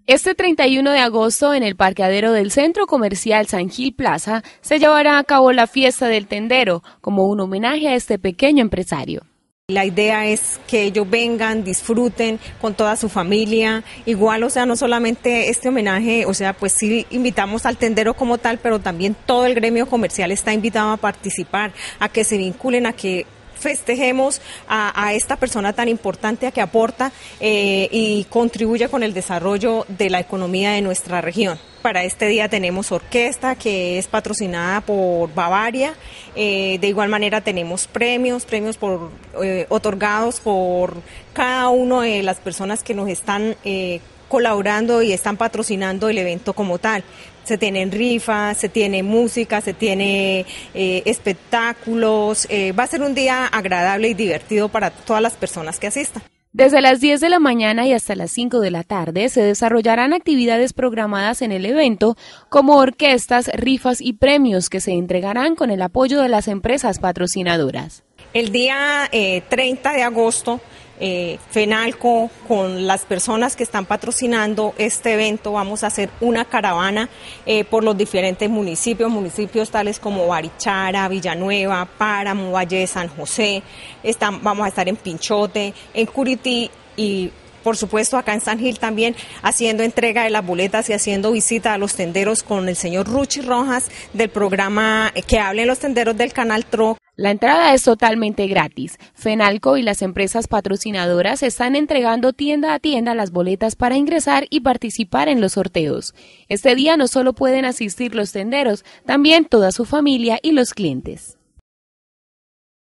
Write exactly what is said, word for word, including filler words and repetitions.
Este treinta y uno de agosto, en el parqueadero del Centro Comercial San Gil Plaza, se llevará a cabo la Fiesta del Tendero, como un homenaje a este pequeño empresario. La idea es que ellos vengan, disfruten con toda su familia, igual, o sea, no solamente este homenaje, o sea, pues sí invitamos al tendero como tal, pero también todo el gremio comercial está invitado a participar, a que se vinculen, a que festejemos a, a esta persona tan importante, a que aporta eh, y contribuye con el desarrollo de la economía de nuestra región. Para este día tenemos orquesta que es patrocinada por Bavaria, eh, de igual manera tenemos premios, premios por, eh, otorgados por cada una de las personas que nos están eh, colaborando y están patrocinando el evento como tal. Se tienen rifas, se tiene música, se tiene eh, espectáculos, eh, va a ser un día agradable y divertido para todas las personas que asistan. Desde las diez de la mañana y hasta las cinco de la tarde se desarrollarán actividades programadas en el evento, como orquestas, rifas y premios que se entregarán con el apoyo de las empresas patrocinadoras. El día eh, treinta de agosto, eh, FENALCO, con las personas que están patrocinando este evento, vamos a hacer una caravana eh, por los diferentes municipios, municipios tales como Barichara, Villanueva, Páramo, Valle de San José, están, vamos a estar en Pinchote, en Curití y por supuesto acá en San Gil también haciendo entrega de las boletas y haciendo visita a los tenderos con el señor Ruchi Rojas del programa Que Hablen los Tenderos del Canal T R O. La entrada es totalmente gratis. FENALCO y las empresas patrocinadoras están entregando tienda a tienda las boletas para ingresar y participar en los sorteos. Este día no solo pueden asistir los tenderos, también toda su familia y los clientes.